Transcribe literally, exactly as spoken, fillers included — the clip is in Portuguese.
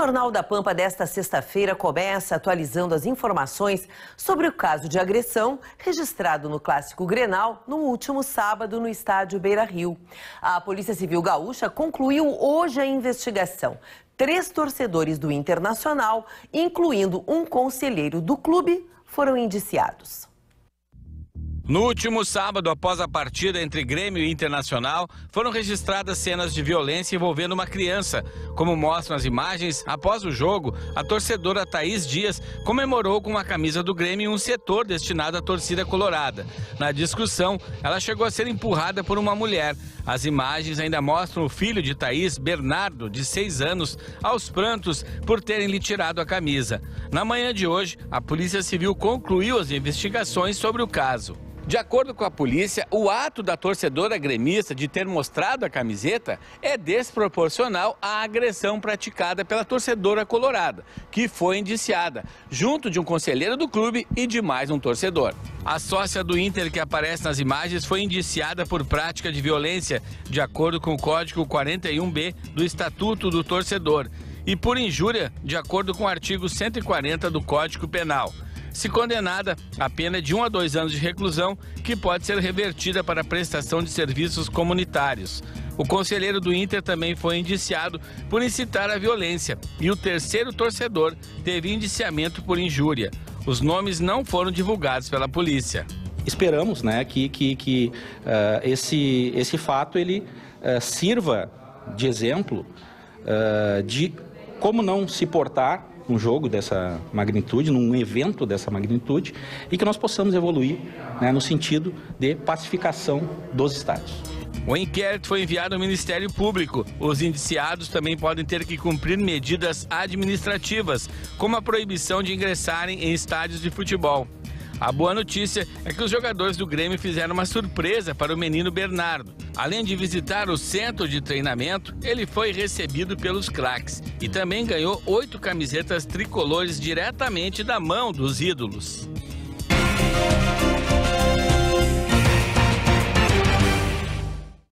Jornal da Pampa desta sexta-feira começa atualizando as informações sobre o caso de agressão registrado no Clássico Grenal no último sábado no estádio Beira-Rio. A Polícia Civil Gaúcha concluiu hoje a investigação. Três torcedores do Internacional, incluindo um conselheiro do clube, foram indiciados. No último sábado, após a partida entre Grêmio e Internacional, foram registradas cenas de violência envolvendo uma criança. Como mostram as imagens, após o jogo, a torcedora Thaís Dias comemorou com a camisa do Grêmio em um setor destinado à torcida colorada. Na discussão, ela chegou a ser empurrada por uma mulher. As imagens ainda mostram o filho de Thaís, Bernardo, de seis anos, aos prantos por terem lhe tirado a camisa. Na manhã de hoje, a Polícia Civil concluiu as investigações sobre o caso. De acordo com a polícia, o ato da torcedora gremista de ter mostrado a camiseta é desproporcional à agressão praticada pela torcedora colorada, que foi indiciada, junto de um conselheiro do clube e de mais um torcedor. A sócia do Inter que aparece nas imagens foi indiciada por prática de violência, de acordo com o Código quarenta e um B do Estatuto do Torcedor, e por injúria, de acordo com o artigo cento e quarenta do Código Penal. Se condenada, a pena é de um a dois anos de reclusão, que pode ser revertida para a prestação de serviços comunitários. O conselheiro do Inter também foi indiciado por incitar a violência e o terceiro torcedor teve indiciamento por injúria. Os nomes não foram divulgados pela polícia. Esperamos, né, que, que, que uh, esse, esse fato ele, uh, sirva de exemplo uh, de como não se portar um jogo dessa magnitude, num evento dessa magnitude, e que nós possamos evoluir, né, no sentido de pacificação dos estádios. O inquérito foi enviado ao Ministério Público. Os indiciados também podem ter que cumprir medidas administrativas, como a proibição de ingressarem em estádios de futebol. A boa notícia é que os jogadores do Grêmio fizeram uma surpresa para o menino Bernardo. Além de visitar o centro de treinamento, ele foi recebido pelos craques e também ganhou oito camisetas tricolores diretamente da mão dos ídolos.